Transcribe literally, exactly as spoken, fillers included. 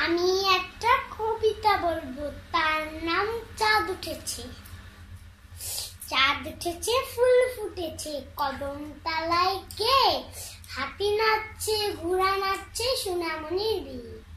আমি একটা কবিতা বলবো, তার নাম চাঁদ উঠেছে। চাঁদ উঠেছে, ফুল ফুটেছে, কদম তলায় কে? হাতি নাচছে, ঘোড়া নাচছে, সোনামণির বিয়ে।